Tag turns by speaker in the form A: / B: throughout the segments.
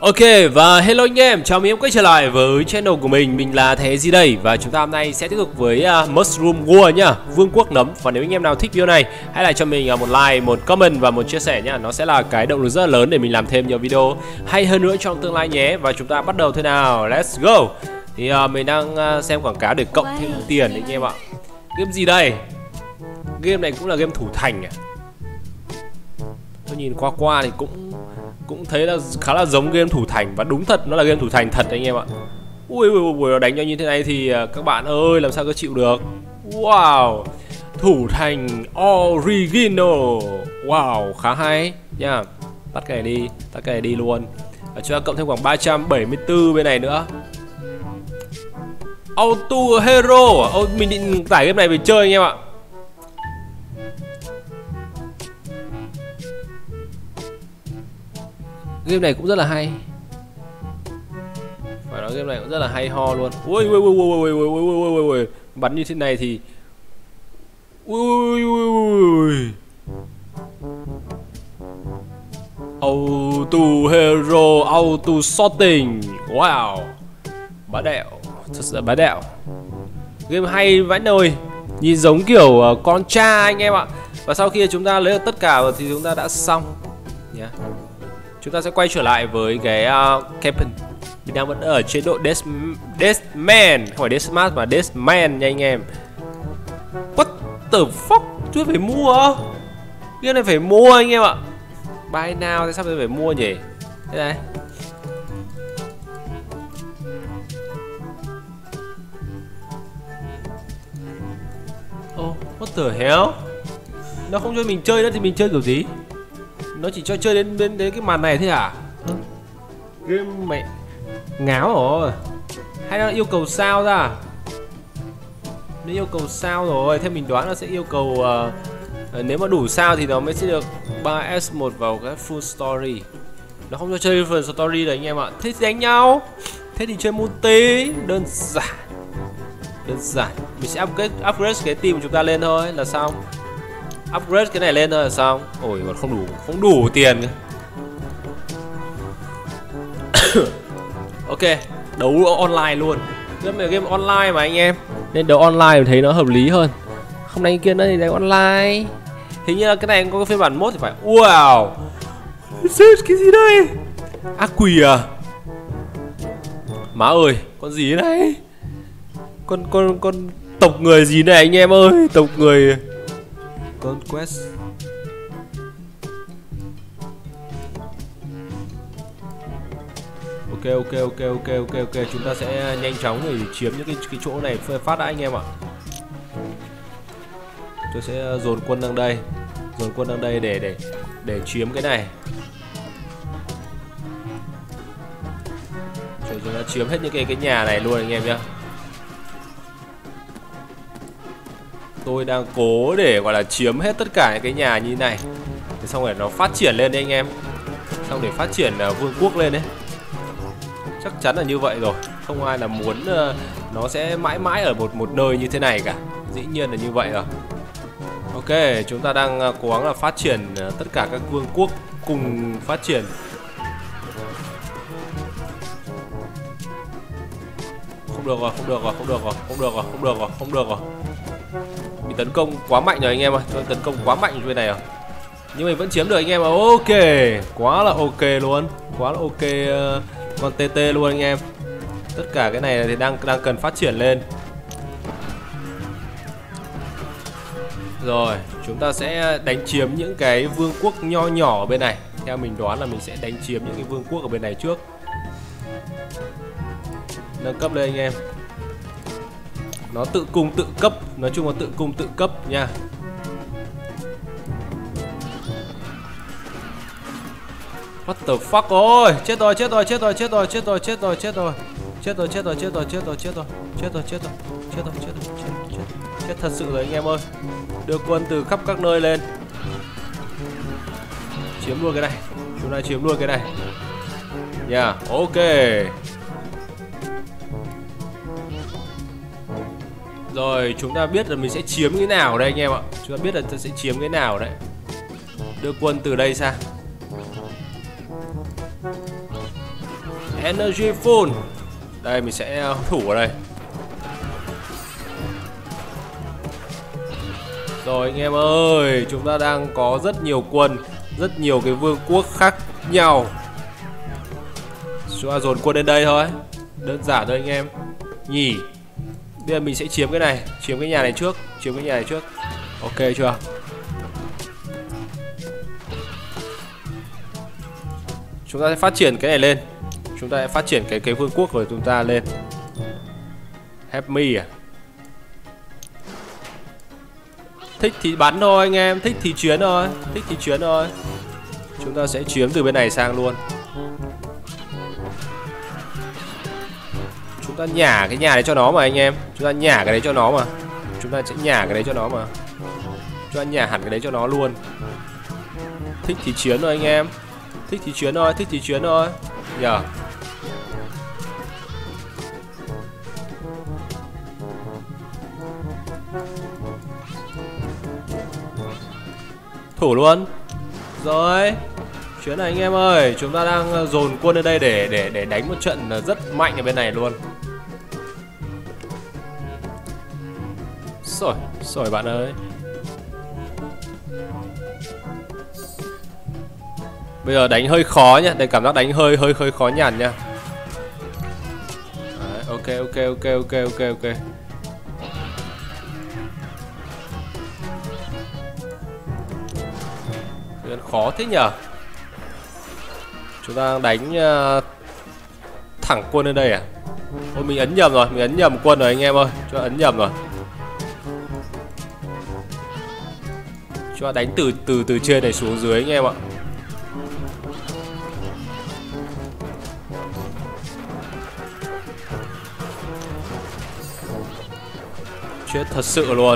A: Ok và hello anh em, chào mừng em quay trở lại với channel của mình là Thế Gì đây. Và chúng ta hôm nay sẽ tiếp tục với Mushroom World nhá, Vương quốc nấm. Và nếu anh em nào thích video này, hãy lại cho mình một like, một comment và một chia sẻ nhá. Nó sẽ là cái động lực rất là lớn để mình làm thêm nhiều video hay hơn nữa trong tương lai nhé. Và chúng ta bắt đầu thôi nào, let's go. Thì mình đang xem quảng cáo để cộng thêm tiền đấy anh em ạ. Game gì đây? Game này cũng là game thủ thành à? Tôi nhìn qua thì cũng thấy là khá là giống game thủ thành, và đúng thật nó là game thủ thành thật anh em ạ. Ui nó đánh cho như thế này thì các bạn ơi làm sao có chịu được. Wow, thủ thành original. Wow, khá hay nha. Tắt cái này đi luôn. Chúng ta cộng thêm khoảng 374 bên này nữa. Auto Hero. Mình định tải game này về chơi anh em ạ. Game này cũng rất là hay. Phải nói game này cũng rất là hay ho luôn. Ui. Bắn như thế này thì ui. Auto Hero, Auto Shooting. Wow, bá đạo, thật sự bá đạo. Game hay vãi nồi. Nhìn giống kiểu con cha anh em ạ. Và sau khi chúng ta lấy được tất cả thì chúng ta đã xong nhá. Chúng ta sẽ quay trở lại với cái Captain. Mình đang vẫn ở chế độ Deathman, không phải Deathmatch mà Deathman nha anh em. What the fuck? Chưa phải mua. Cái này phải mua anh em ạ. Buy now thì sao phải mua nhỉ? Thế này. Oh, what the hell? Nó không cho mình chơi nữa thì mình chơi kiểu gì? Nó chỉ cho chơi đến cái màn này thế à? Game mẹ ngáo rồi. Hay là yêu cầu sao ra? Nếu yêu cầu sao rồi, theo mình đoán nó sẽ yêu cầu nếu mà đủ sao thì nó mới sẽ được 3S1 vào cái full story. Nó không cho chơi phần story đấy anh em ạ. Thế thì đánh nhau. Thế thì chơi multi đơn giản. Mình sẽ upgrade cái team của chúng ta lên thôi là xong. Upgrade cái này lên thôi là xong. Ôi còn không đủ tiền. Ok, đấu online luôn. Game này game online mà anh em, nên đấu online mình thấy nó hợp lý hơn. Không đánh kia nữa thì đánh online. Hình như là cái này có cái phiên bản mode thì phải. Wow, cái gì đây? Ác quỷ à? Má ơi, con gì thế này? Con tộc người gì này anh em ơi? Tộc người Conquest. Ok. Chúng ta sẽ nhanh chóng để chiếm những cái chỗ này phát đã anh em ạ. Tôi sẽ dồn quân sang đây, để chiếm cái này. Rồi chúng ta chiếm hết những cái nhà này luôn anh em nhá. Tôi đang cố để gọi là chiếm hết tất cả những cái nhà như này, thì xong rồi nó phát triển lên đấy anh em. Xong để phát triển vương quốc lên đấy. Chắc chắn là như vậy rồi. Không ai là muốn nó sẽ mãi mãi ở một nơi như thế này cả. Dĩ nhiên là như vậy rồi. Ok, chúng ta đang cố gắng là phát triển tất cả các vương quốc cùng phát triển. Không được rồi. Bị tấn công quá mạnh rồi anh em ơi. Tấn công quá mạnh bên này rồi. Nhưng mình vẫn chiếm được anh em. Ok, quá là ok luôn. Quá là ok. Con TT luôn anh em. Tất cả cái này thì đang cần phát triển lên. Rồi, chúng ta sẽ đánh chiếm những cái vương quốc nho nhỏ ở bên này. Theo mình đoán là mình sẽ đánh chiếm những cái vương quốc ở bên này trước. Nâng cấp lên anh em. Nó tự cung tự cấp, nói chung là tự cung tự cấp nha. What the fuck ôi, chết rồi. Chết thật sự rồi anh em ơi. Đưa quân từ khắp các nơi lên. Chiếm luôn cái này. Chúng ta chiếm luôn cái này. Yeah, ok. Rồi, chúng ta biết là mình sẽ chiếm cái nào đây anh em ạ. Chúng ta biết là sẽ chiếm cái nào đấy. Đưa quân từ đây sang. Energy full. Đây mình sẽ thủ ở đây. Rồi anh em ơi, chúng ta đang có rất nhiều quân, rất nhiều cái vương quốc khác nhau. Chúng ta dồn quân lên đây thôi, đơn giản thôi anh em nhỉ. Bây giờ mình sẽ chiếm cái này, chiếm cái nhà này trước, chiếm cái nhà này trước. Ok chưa? Chúng ta sẽ phát triển cái này lên. Chúng ta sẽ phát triển cái vương quốc của chúng ta lên. Help me à? Thích thì bắn thôi anh em, thích thì chiến thôi, thích thì chiến thôi. Chúng ta sẽ chiếm từ bên này sang luôn. Chúng ta nhả cái nhà đấy cho nó mà anh em. Chúng ta nhả cái đấy cho nó mà. Chúng ta sẽ nhả cái đấy cho nó mà. Chúng ta nhả hẳn cái đấy cho nó luôn. Thích thì chiến thôi anh em. Thích thì chiến thôi, thích thì chiến thôi. Nhờ. Thủ luôn. Rồi. Chuyến này anh em ơi, chúng ta đang dồn quân lên đây để đánh một trận rất mạnh ở bên này luôn. Rồi bạn ơi. Bây giờ đánh hơi khó nhá, đây cảm giác đánh hơi khó nhằn nha. Đấy, ok. Khó thế nhở. Chúng ta đánh thẳng quân lên đây à? Ôi mình ấn nhầm rồi, mình ấn nhầm quân rồi anh em ơi. Chúng ta ấn nhầm rồi. Chúng ta đánh từ trên này xuống dưới anh em ạ. Chết thật sự luôn.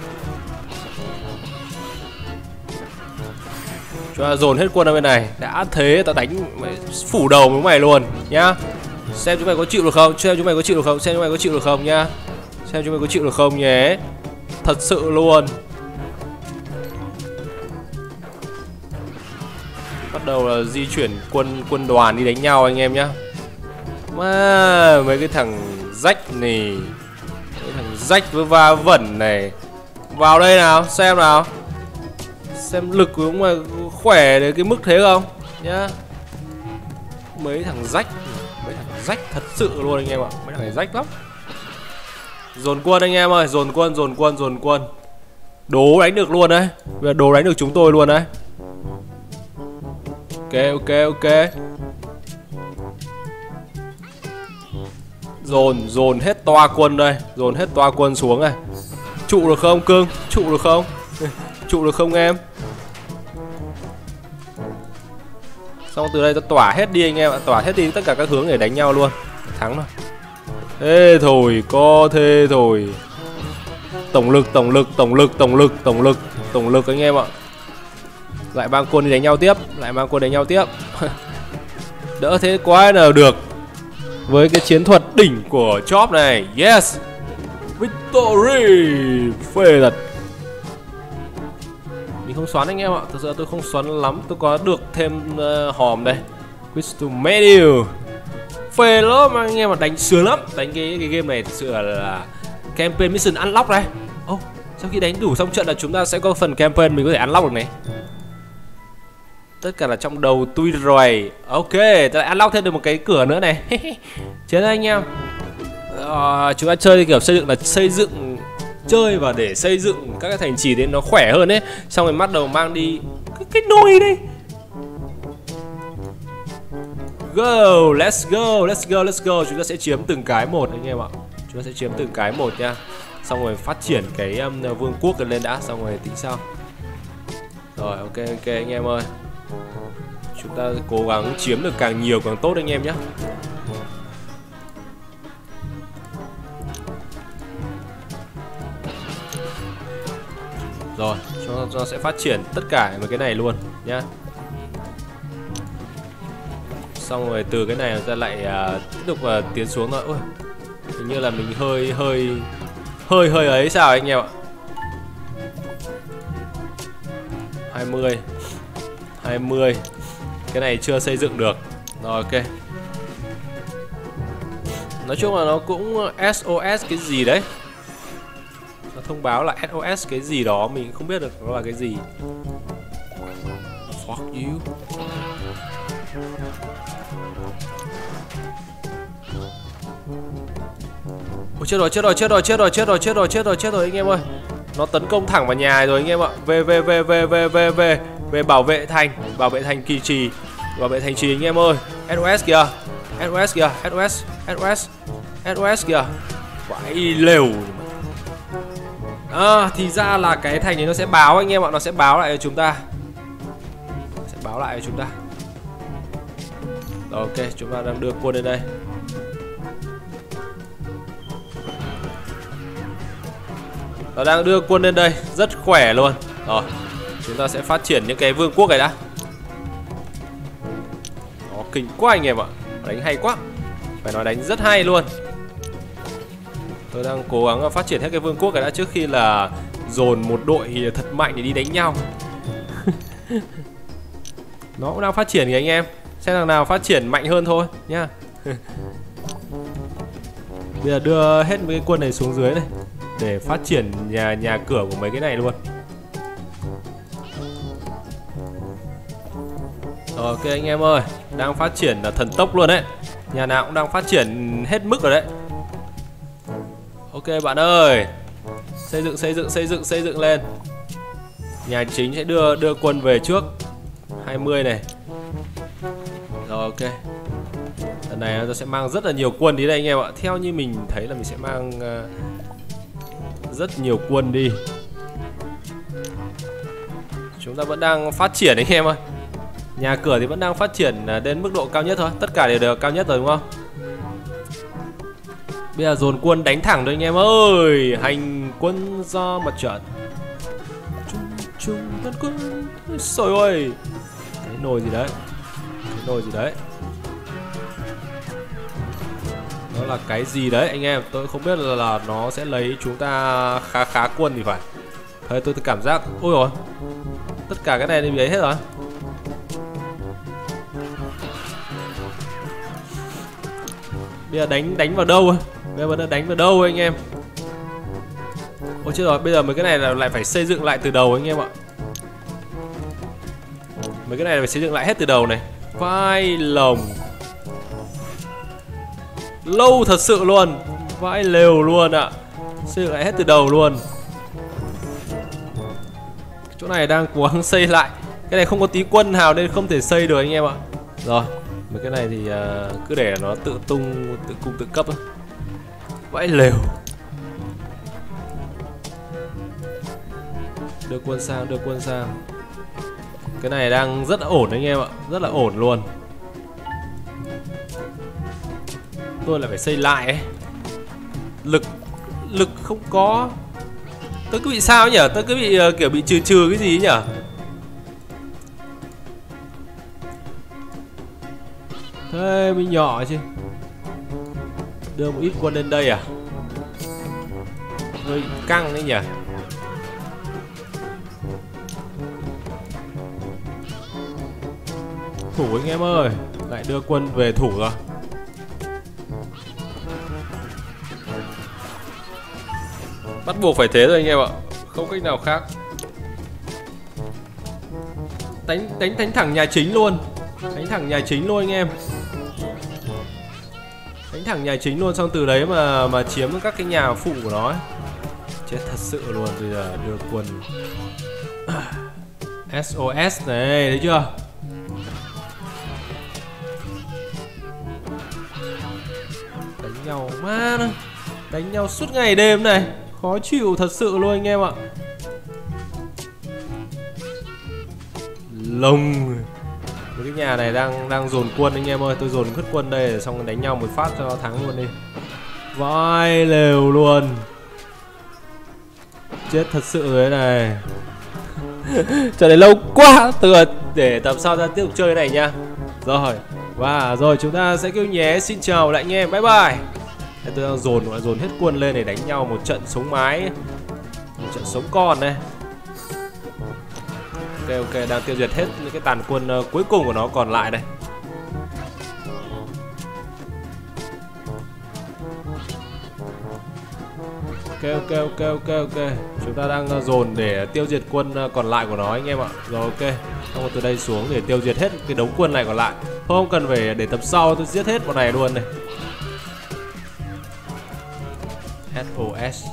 A: Chúng ta dồn hết quân ra bên này. Đã thế ta đánh phủ đầu với mày luôn nhá. Xem chúng mày có chịu được không? Xem chúng mày có chịu được không? Xem chúng mày có chịu được không nhá. Xem chúng mày có chịu được không nhé. Thật sự luôn. Bắt đầu là di chuyển quân đoàn đi đánh nhau anh em nhá. Mà mấy cái thằng rách này, mấy thằng rách với va vẩn này vào đây nào, xem nào. Xem lực của chúng mày khỏe đến cái mức thế không nhá. Mấy thằng rách thật sự luôn anh em ạ. Mấy thằng này rách lắm. Dồn quân anh em ơi, dồn quân. Đố đánh được luôn đấy. Bây giờ đố đánh được chúng tôi luôn đấy. Ok. Dồn hết toa quân đây, dồn hết toa quân xuống này. Trụ được không cưng? Trụ được không? Trụ được không em? Xong từ đây ta tỏa hết đi anh em ạ, tỏa hết đi tất cả các hướng để đánh nhau luôn. Thắng rồi. Thế thôi, có thế thôi. Tổng lực anh em ạ. Lại mang quân đi đánh nhau tiếp, Đỡ thế quá nào được. Với cái chiến thuật đỉnh của Chop này. Yes. Victory. Phê thật. Mình không xoắn anh em ạ. Thực sự tôi không xoắn lắm. Tôi có được thêm hòm đây. Crystal Medal. Phê lắm anh em ạ. Đánh sướng lắm. Đánh cái game này thực sự là campaign mission unlock đây. Sau khi đánh đủ xong trận là chúng ta sẽ có phần campaign mình có thể unlock được này. Tất cả là trong đầu tôi rồi. Ok, ta lại unlock thêm được một cái cửa nữa này. Chết anh em. Chúng ta chơi kiểu xây dựng là xây dựng chơi và để xây dựng các cái thành trì đến nó khỏe hơn ấy. Xong rồi bắt đầu mang đi cái nồi đây. Let's go. Chúng ta sẽ chiếm từng cái một anh em ạ. Chúng ta sẽ chiếm từng cái một nha. Xong rồi phát triển cái vương quốc lên đã, xong rồi tính sau. Rồi ok anh em ơi. Chúng ta cố gắng chiếm được càng nhiều càng tốt anh em nhé. Rồi, chúng ta sẽ phát triển tất cả mấy cái này luôn nhá. Xong rồi từ cái này ta lại tiếp tục tiến xuống thôi. Ôi, hình như là mình hơi ấy sao anh em ạ. 20. Cái này chưa xây dựng được. Rồi ok. Nói chung là nó cũng SOS cái gì đấy. Nó thông báo là SOS cái gì đó, mình không biết được nó là cái gì. Fuck you. Ôi chết rồi anh em ơi. Nó tấn công thẳng vào nhà rồi anh em ạ. Về bảo vệ thành kỳ trì. Bảo vệ thành trì anh em ơi. SOS kìa. SOS kìa. Vãi lều. Thì ra là cái thành này nó sẽ báo anh em ạ, nó sẽ báo lại cho chúng ta. Rồi, ok, chúng ta đang đưa quân lên đây. Nó đang đưa quân lên đây, rất khỏe luôn. Rồi, chúng ta sẽ phát triển những cái vương quốc này đã. Nó kinh quá anh em ạ. Đánh hay quá. Phải nói đánh rất hay luôn. Tôi đang cố gắng phát triển hết cái vương quốc này đã, trước khi là dồn một đội thật mạnh để đi đánh nhau. Nó cũng đang phát triển kìa anh em. Xem thằng nào phát triển mạnh hơn thôi nhá. Bây giờ đưa hết mấy cái quân này xuống dưới này để phát triển nhà cửa của mấy cái này luôn. Ok anh em ơi, đang phát triển là thần tốc luôn đấy. Nhà nào cũng đang phát triển hết mức rồi đấy. Ok bạn ơi, xây dựng lên. Nhà chính sẽ đưa quân về trước 20 này. Rồi ok. Lần này tôi sẽ mang rất là nhiều quân đi đây anh em ạ. Theo như mình thấy là mình sẽ mang rất nhiều quân đi. Chúng ta vẫn đang phát triển anh em ơi. Nhà cửa thì vẫn đang phát triển đến mức độ cao nhất thôi. Tất cả đều được cao nhất rồi đúng không? Bây giờ dồn quân đánh thẳng thôi anh em ơi. Hành quân ra mặt trận. Trung tấn quân. Trời ơi. Cái nồi gì đấy. Nó là cái gì đấy anh em. Tôi không biết là nó sẽ lấy chúng ta khá quân thì phải. Thôi tôi cảm giác. Ôi rồi. Tất cả cái này bị ấy hết rồi. Bây giờ đánh vào đâu? Đánh vào đâu anh em? Ôi chết rồi, bây giờ mấy cái này là lại phải xây dựng lại từ đầu anh em ạ. Mấy cái này là phải xây dựng lại hết từ đầu này. Vai lồng. Lâu thật sự luôn. Vãi lều luôn ạ. Xây dựng lại hết từ đầu luôn. Chỗ này đang cố gắng xây lại. Cái này không có tí quân nào nên không thể xây được anh em ạ. Rồi, mấy cái này thì cứ để nó tự cung tự cấp. Vãi lều. Đưa quân sang. Cái này đang rất là ổn anh em ạ. Rất là ổn luôn. Tôi lại phải xây lại ấy. Lực không có. Tôi cứ bị sao nhỉ? Tôi cứ bị kiểu bị trừ cái gì nhỉ? Thế mình nhỏ chứ. Đưa một ít quân lên đây à? Hơi căng đấy nhỉ. Thủ anh em ơi. Lại đưa quân về thủ rồi. Bắt buộc phải thế rồi anh em ạ. Không cách nào khác. Đánh thẳng nhà chính luôn. Đánh thẳng nhà chính luôn anh em. Đánh thẳng nhà chính luôn, xong từ đấy mà chiếm các cái nhà phụ của nó ấy. Chết thật sự luôn. Bây giờ đưa quân SOS này, thấy chưa? Đánh nhau má, đánh nhau suốt ngày đêm này. Khó chịu thật sự luôn anh em ạ. Lông. Cái nhà này đang dồn quân anh em ơi. Tôi dồn khất quân đây xong rồi đánh nhau một phát cho nó thắng luôn đi. Vai lều luôn. Chết thật sự đấy này. Chờ này lâu quá. Để tập sau ra tiếp tục chơi cái này nha. Rồi. Và rồi chúng ta sẽ kêu nhé. Xin chào lại anh em. Bye bye. Tôi đang dồn hết quân lên để đánh nhau một trận sống mái. Một trận sống con này. Ok, đang tiêu diệt hết những cái tàn quân cuối cùng của nó còn lại đây. Ok. Chúng ta đang dồn để tiêu diệt quân còn lại của nó anh em ạ. Rồi ok. Xong rồi từ đây xuống để tiêu diệt hết cái đống quân này còn lại. Không cần phải để tập sau tôi giết hết bọn này luôn này. SOS.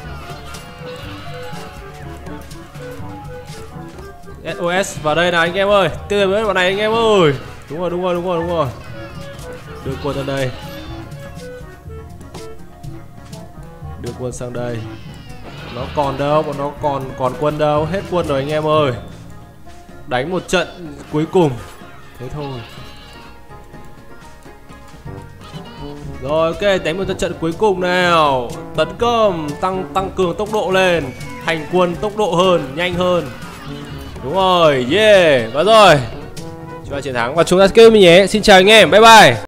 A: SOS vào đây nào anh em ơi. Tiêu diệt hết bọn này anh em ơi. Đúng rồi. Đưa quân lên đây. Đưa quân sang đây. Nó còn đâu, bọn nó còn quân đâu, hết quân rồi anh em ơi. Đánh một trận cuối cùng. Thế thôi. Rồi ok, đánh một trận cuối cùng nào. Tấn công, tăng cường tốc độ lên. Hành quân tốc độ hơn, nhanh hơn. Đúng rồi, yeah. Và rồi chúng ta chiến thắng và chúng ta kêu mình nhé. Xin chào anh em, bye bye.